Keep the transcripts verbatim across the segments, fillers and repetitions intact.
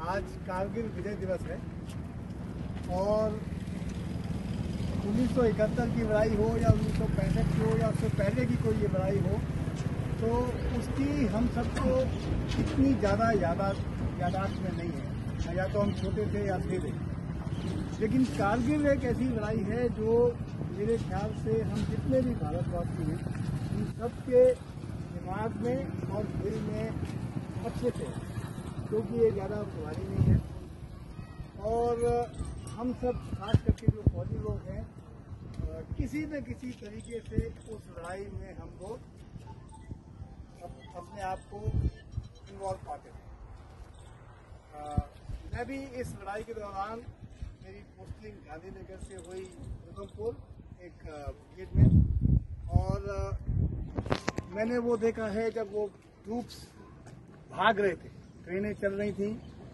आज कारगिल विजय दिवस है और उन्नीस सौ इकहत्तर की लड़ाई हो या उन्नीस सौ पैंसठ की हो या उससे पहले की कोई ये लड़ाई हो तो उसकी हम सबको इतनी ज़्यादा यादाश्त यादाश्त में नहीं है, या तो हम छोटे थे या थे। लेकिन कारगिल एक ऐसी लड़ाई है जो मेरे ख्याल से हम जितने भी भारतवासी हैं उन सबके दिमाग में और दिल में अच्छे थे, क्योंकि ये ज़्यादा पुरानी नहीं है और हम सब खास करके जो फौजी लोग हैं किसी न किसी तरीके से उस लड़ाई में हम लोग अपने आप को इन्वॉल्व पाते थे। मैं भी इस लड़ाई के दौरान मेरी पोस्टिंग गांधीनगर से हुई उधमपुर एक ब्रिगेड में, और मैंने वो देखा है जब वो ट्रूप्स भाग रहे थे, ट्रेनें चल रही थी,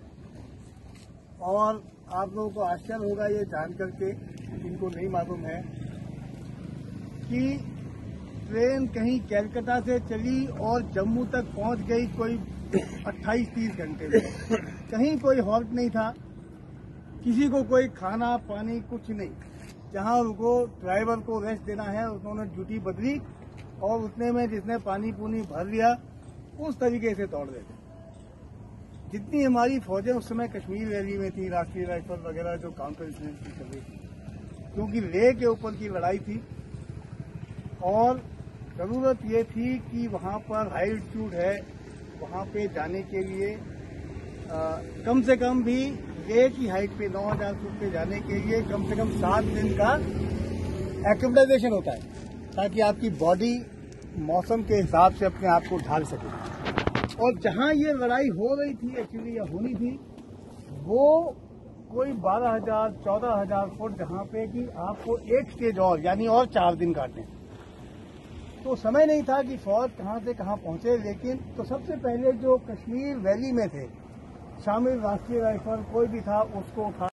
और आप लोगों को आश्चर्य होगा ये जान करके, इनको नहीं मालूम है कि ट्रेन कहीं कलकत्ता से चली और जम्मू तक पहुंच गई कोई अट्ठाईस तीस घंटे में। कहीं कोई हॉल्ट नहीं था, किसी को कोई खाना पानी कुछ नहीं। जहां उनको ड्राइवर को रेस्ट देना है उन्होंने ड्यूटी बदली और उतने में जिसने पानी पुनी भर लिया उस तरीके से दौड़ रहे थे। जितनी हमारी फौजें उस समय कश्मीर वैली में थी, राष्ट्रीय राइफल वगैरह जो काउंटर इंसर्जेंसी चल रही थी, क्योंकि लेह के ऊपर की लड़ाई थी और जरूरत ये थी कि वहां पर हाई एल्टीट्यूड है, वहां पे जाने के लिए आ, कम से कम भी लेह की हाइट पे नौ हजार फुट पे जाने के लिए कम से कम सात दिन का एक्लिमेटाइजेशन होता है, ताकि आपकी बॉडी मौसम के हिसाब से अपने आप को ढाल सके। और जहां ये लड़ाई हो रही थी एक्चुअली या होनी थी, वो कोई बारह हजार चौदह हजार फुट जहां पे कि आपको एक स्टेज और यानी और चार दिन काटने, तो समय नहीं था कि फौज कहां से कहां पहुंचे। लेकिन तो सबसे पहले जो कश्मीर वैली में थे शामिल राष्ट्रीय राइफल कोई भी था उसको उठा